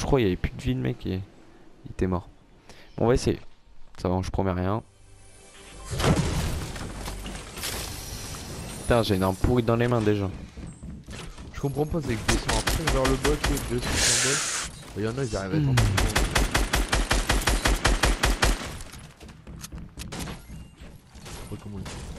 crois il y avait plus de vie le mec et il était mort. Bon, on va essayer. Ça va, je promets rien. Putain, j'ai une arme pourrie dans les mains déjà. Je comprends pas, c'est que je descends à fond vers le bas, tu sais, je descends en bas. Il y en a, ils arrivent à être en dessous de moi. Je sais pas comment ils font.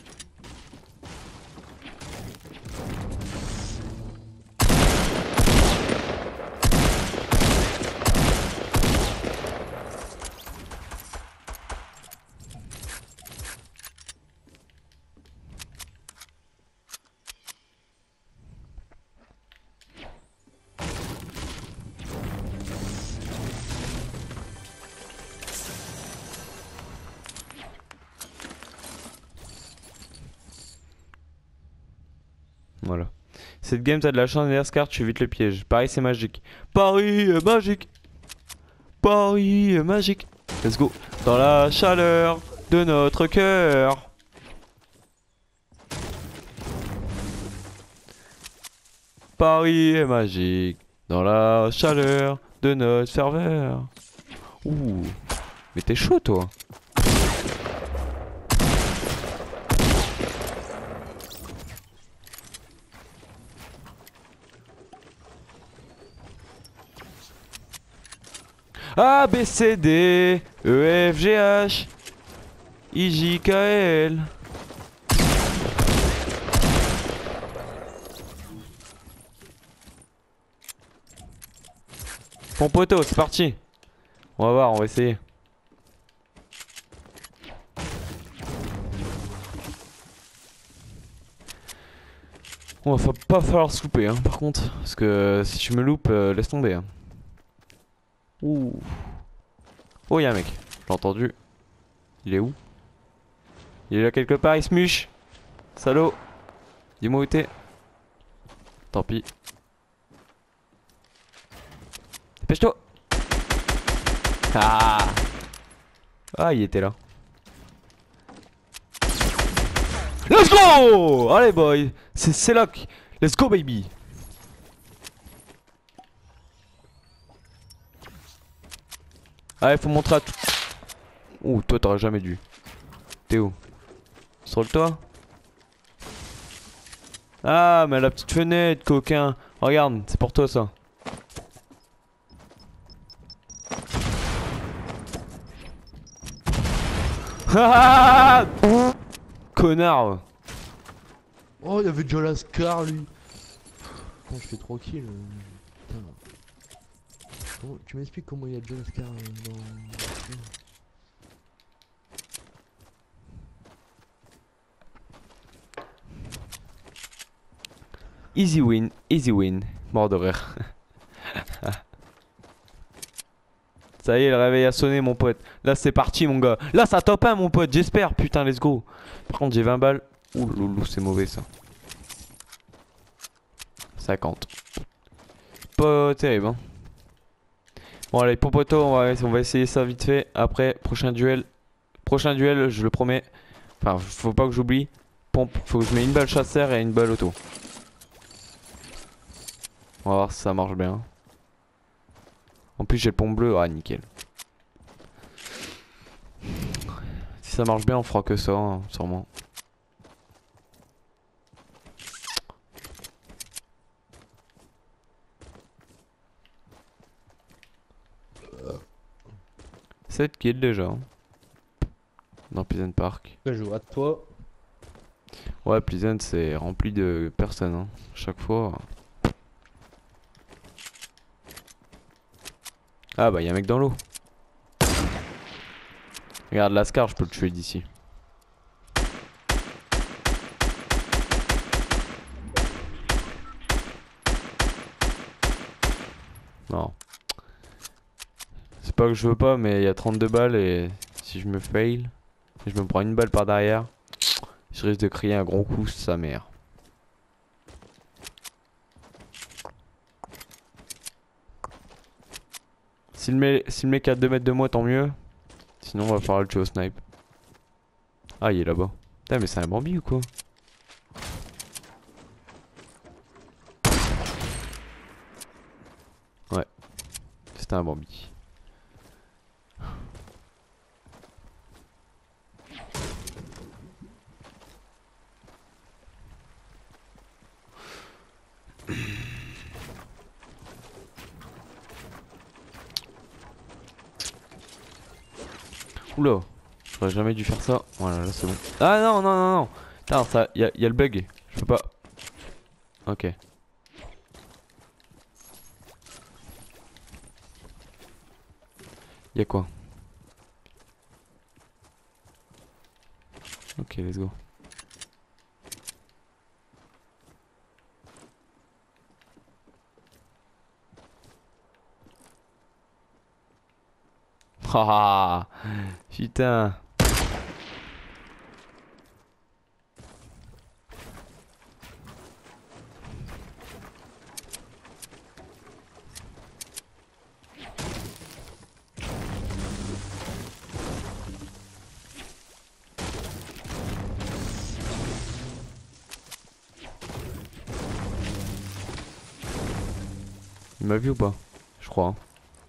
Voilà. Cette game, t'as de la chance, Nerscar, tu évites le piège. Paris, c'est magique. Paris est magique. Paris est magique. Let's go. Dans la chaleur de notre cœur. Paris est magique. Dans la chaleur de notre ferveur. Ouh. Mais t'es chaud, toi. A, B, C, D, E, F, G, H, I, J, K, L. Mon poteau, c'est parti. On va voir, on va essayer. On va pas falloir se louper, hein, par contre. Parce que si tu me loupes, laisse tomber. Hein. Ouh. Oh, y'a un mec. J'ai entendu. Il est où? Il est là quelque part, il se muche. Salaud. Dis-moi où t'es. Tant pis. Dépêche-toi. Ah. Ah, il était là. Let's go. Allez, boy. C'est là. Let's go, baby. Allez, faut montrer à tout. Ouh, toi, t'aurais jamais dû. T'es où? Sur le toit? Ah, mais la petite fenêtre, coquin. Regarde, c'est pour toi, ça. Ah, connard. Oh, il y avait déjà la Scar, lui. Putain, je fais 3 kills. Putain. Tu m'expliques comment il y a déjà la Scar dans... Easy win, mort de rire. Ça y est, le réveil a sonné, mon pote. Là, c'est parti, mon gars. Là, ça top 1, mon pote, j'espère. Putain, let's go. Par contre, j'ai 20 balles. Ouh, loulou, c'est mauvais, ça. 50. Pas terrible, hein. Bon, allez, pour poteau, on va essayer ça vite fait. Après, prochain duel. Prochain duel, je le promets. Enfin, faut pas que j'oublie. Pompe, faut que je mette une balle chasseur et une balle auto. On va voir si ça marche bien. En plus, j'ai le pompe bleu. Ah, nickel. Si ça marche bien, on fera que ça, hein, sûrement. Sept kills déjà. Hein. Dans Pleasant Park. Je joue à toi. Ouais, Pleasant, c'est rempli de personnes. Hein. Chaque fois. Ah bah y'a un mec dans l'eau. Regarde Lascar, je peux le tuer d'ici. Non. C'est pas que je veux pas, mais il y a 32 balles et si je me fail, je me prends une balle par derrière, je risque de crier un gros coup, sa mère. Si le mec est à 2 mètres de moi, tant mieux. Sinon, on va falloir le tuer au snipe. Ah, il est là-bas. Putain, mais c'est un Bambi ou quoi? Ouais. Putain, Bambi. Oula, j'aurais jamais dû faire ça. Voilà, là c'est bon. Ah non, non, non, non. Putain, ça, y a le bug. Je peux pas. Ok. Y'a quoi? Ok, let's go. Ah, putain. Il m'a vu ou pas? Je crois. Hein.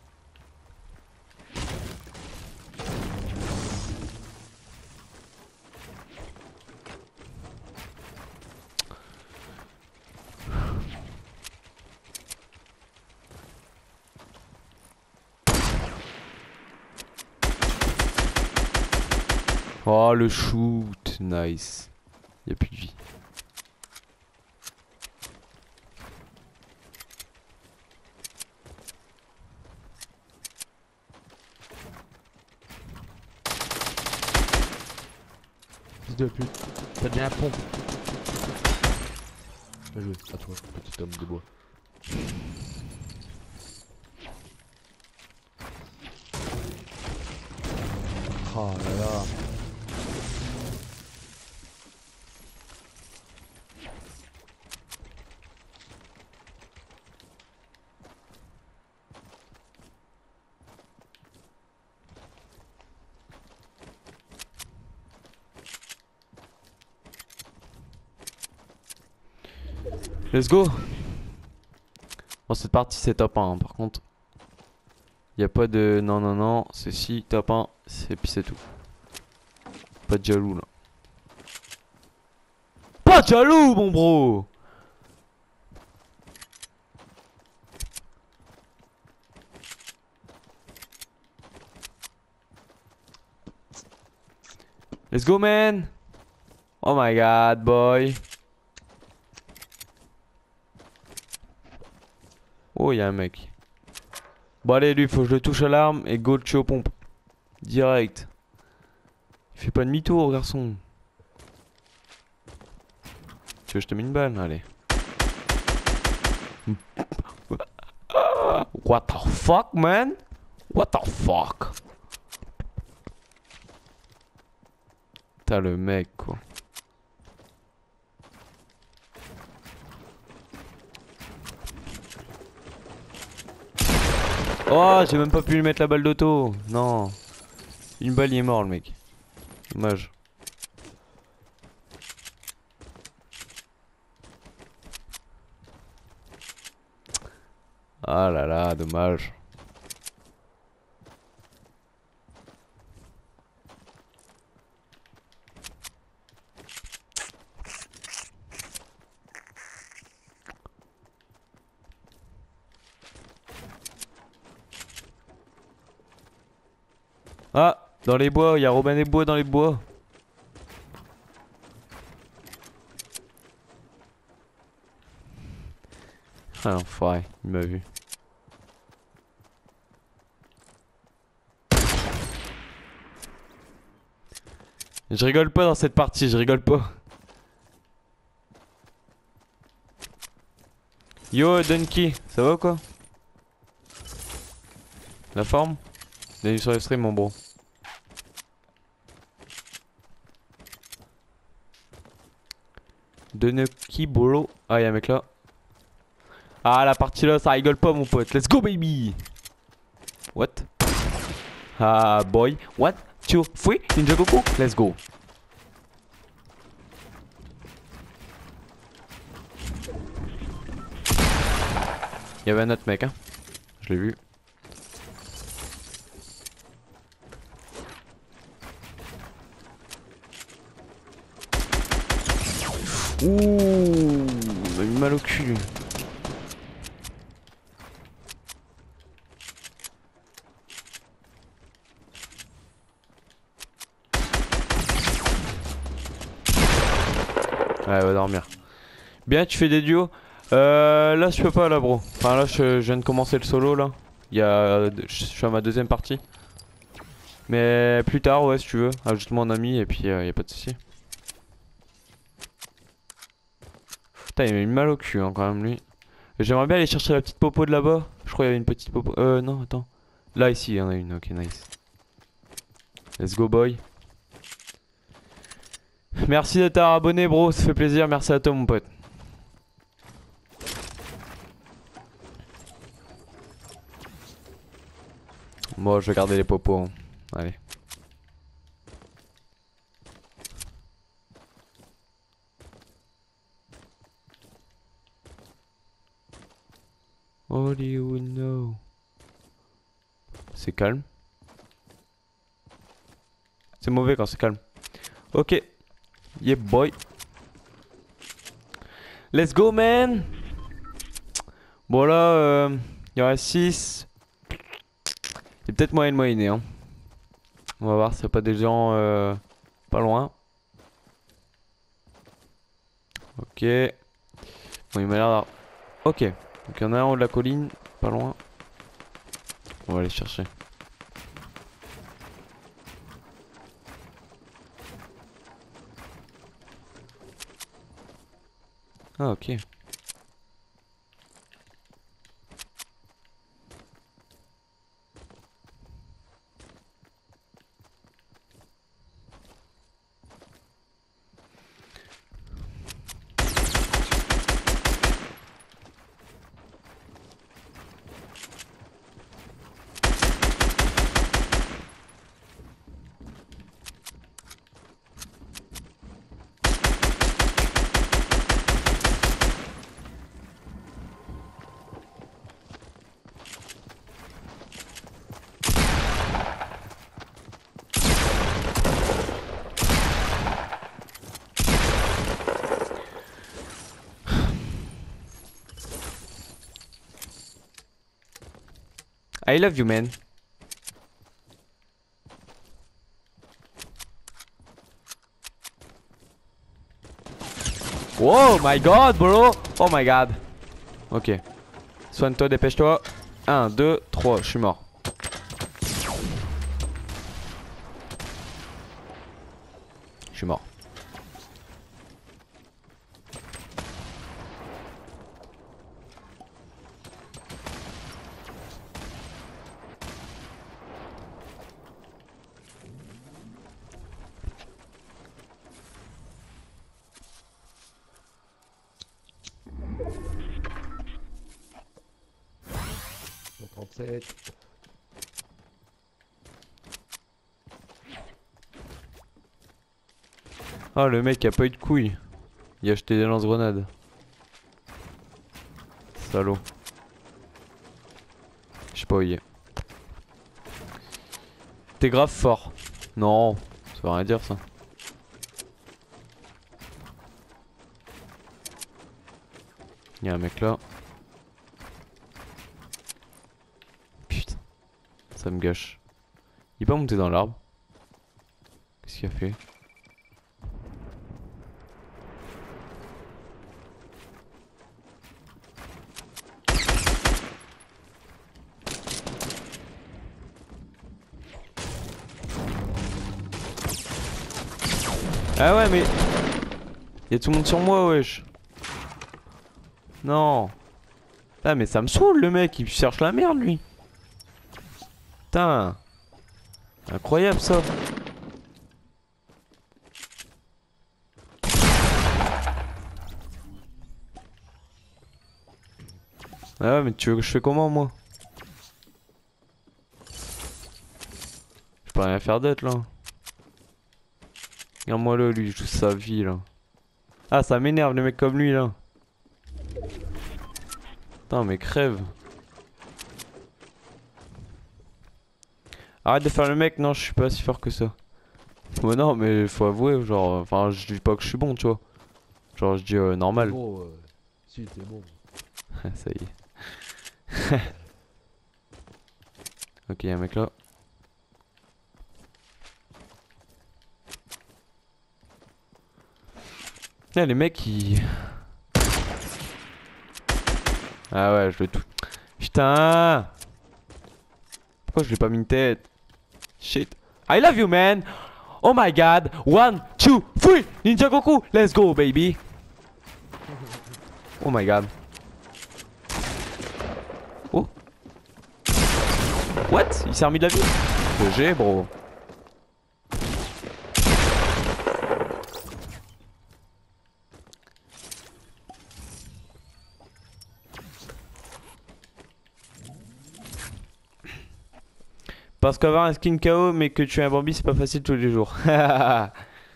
Oh le shoot, nice. Y'a plus de vie. Fils de pute, t'as bien la pompe. Bien joué, à toi, petit homme de bois. Oh là là. Let's go. Bon, cette partie c'est top 1 hein. Par contre y a pas de non non non. C'est si top 1 et puis c'est tout. Pas de jaloux là. Pas de jaloux mon bro. Let's go man. Oh my god boy. Oh y'a un mec. Bon allez lui faut que je le touche à l'arme et go le tue aux pompes. Direct. Il fait pas demi-tour garçon. Tu veux que je te mets une balle? Allez. What the fuck man? What the fuck? T'as le mec quoi. Oh, j'ai même pas pu lui mettre la balle d'auto. Non. Une balle, il est mort le mec. Dommage. Ah là là, dommage. Ah, dans les bois, il y a Robin des Bois dans les bois. Ah l'enfoiré, il m'a vu. Je rigole pas dans cette partie, je rigole pas. Yo Donkey, ça va ou quoi? La forme? Bienvenue sur le stream mon bro. Donkey Bolo. Ah y'a un mec là. Ah la partie là ça rigole pas mon pote. Let's go baby. What? Ah boy. What? 2, 3, Ninja Goku. Let's go. Il y avait un autre mec hein. Je l'ai vu. Ouh, il m'a mis mal au cul lui. Ouais, va dormir. Bien, tu fais des duos. Là, je peux pas, là, bro. Enfin, là, je viens de commencer le solo, là. Je suis à ma deuxième partie. Mais plus tard, ouais, si tu veux. Ajoute-moi en ami et puis y a pas de souci. Putain, il m'a mis mal au cul, hein, quand même, lui. J'aimerais bien aller chercher la petite popo de là-bas. Je crois qu'il y avait une petite popo. Non, attends. Là, ici, il y en a une. Ok, nice. Let's go, boy. Merci de t'avoir abonné, bro. Ça fait plaisir. Merci à toi, mon pote. Moi, je vais garder les popos. Hein. Allez. All you know. C'est calme. C'est mauvais quand c'est calme. Ok. Yeah, boy. Let's go, man. Bon, là, il y en reste 6. Il y a peut-être moyen de moyenner. Hein. On va voir s'il n'y a pas des gens pas loin. Ok. Bon, il m'a l'air d'avoir... Ok. Donc, il y en a un en haut de la colline. Pas loin. On va aller chercher. Ah, ok. I love you, man. Oh my god, bro. Oh my god. Ok. Soigne-toi, dépêche-toi. 1, 2, 3, je suis mort. Je suis mort. Mon 37. Oh, le mec a pas eu de couilles. Il a acheté des lance-grenades. Salaud. Je sais pas où il est. T'es grave fort. Non, ça veut rien dire ça. Il y a un mec là. Putain, ça me gâche. Il est pas monté dans l'arbre. Qu'est-ce qu'il a fait? Ah ouais, mais y'a tout le monde sur moi, wesh. Non. Ah, mais ça me saoule, le mec, il cherche la merde, lui. Putain. Incroyable, ça. Ah ouais, mais tu veux que je fais comment, moi? Je peux rien faire d'autre, là. Regarde-moi là, lui, il joue sa vie, là. Ah, ça m'énerve, les mecs comme lui, là. Putain, mais crève. Arrête de faire le mec, non, je suis pas si fort que ça. Bah non, mais faut avouer, genre, enfin, je dis pas que je suis bon, tu vois. Genre je dis normal. Bon, si, t'es bon. Ça y est. Ok, y'a un mec là. Eh, les mecs ils... Ah ouais, je le tout. Putain! Pourquoi je l'ai pas mis une tête? Shit. I love you, man! Oh my god! 1, 2, 3! Ninja Goku! Let's go, baby! Oh my god. Oh! What? Il s'est remis de la vie? GG, bro. Parce qu'avoir un skin KO mais que tu es un Bambi c'est pas facile tous les jours. Ah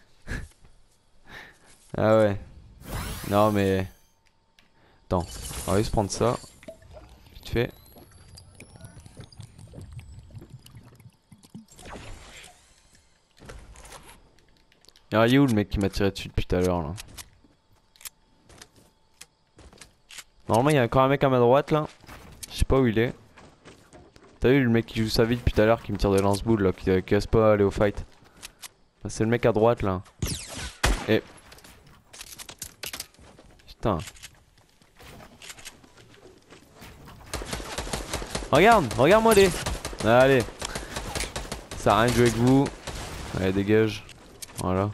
ouais. Non mais... Attends, on va juste prendre ça. Vite fait. Ah, il est où le mec qui m'a tiré dessus depuis tout à l'heure là? Normalement il y a encore un mec à ma droite là. Je sais pas où il est. T'as vu le mec qui joue sa vie depuis tout à l'heure qui me tire des lance-boules là, qui casse pas aller au fight. C'est le mec à droite là. Et... Putain. Regarde, regarde-moi les. Allez. Ça sert à rien de jouer avec vous. Allez, dégage. Voilà.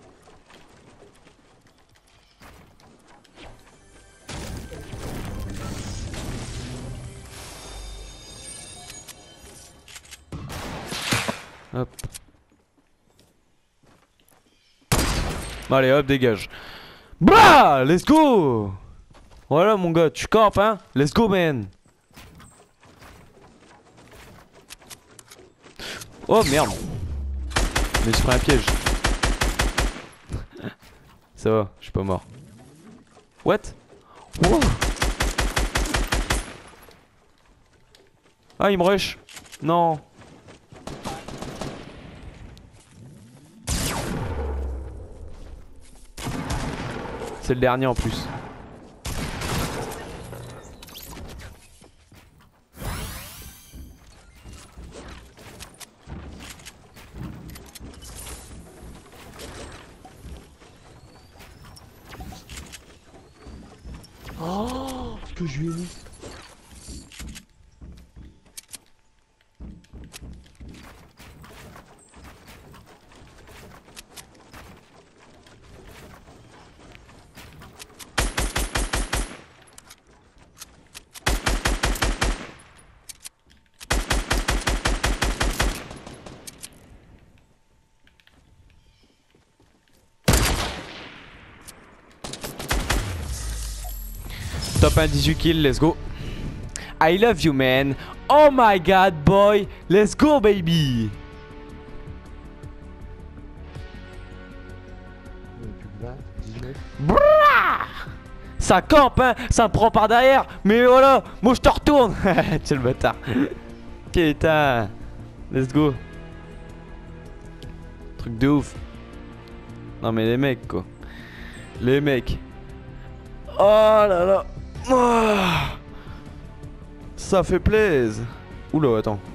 Hop. Allez, hop, dégage. Bah, let's go. Voilà mon gars, tu campes hein. Let's go man. Oh merde. Mais je prends un piège. Ça va, je suis pas mort. What? Wow. Ah il me rush. Non. C'est le dernier en plus. Oh, ce que je lui ai mis. Top 1 18 kills, let's go. I love you man. Oh my god boy. Let's go baby. Brrrah. Ça campe hein. Ça me prend par derrière. Mais voilà. Moi je te retourne. C'est le bâtard. Putain. Let's go. Truc de ouf. Non mais les mecs quoi. Les mecs. Oh là là. Oh, ça fait plaisir. Oula, attends.